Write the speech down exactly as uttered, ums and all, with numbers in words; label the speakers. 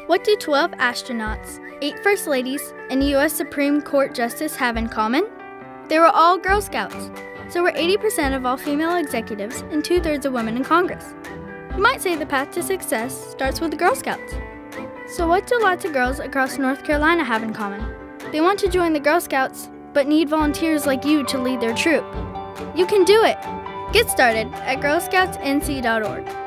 Speaker 1: What do twelve astronauts, eight First Ladies, and a U S Supreme Court Justice have in common? They were all Girl Scouts. So were eighty percent of all female executives and two-thirds of women in Congress. You might say the path to success starts with the Girl Scouts. So what do lots of girls across North Carolina have in common? They want to join the Girl Scouts, but need volunteers like you to lead their troop. You can do it! Get started at girl scouts n c dot org.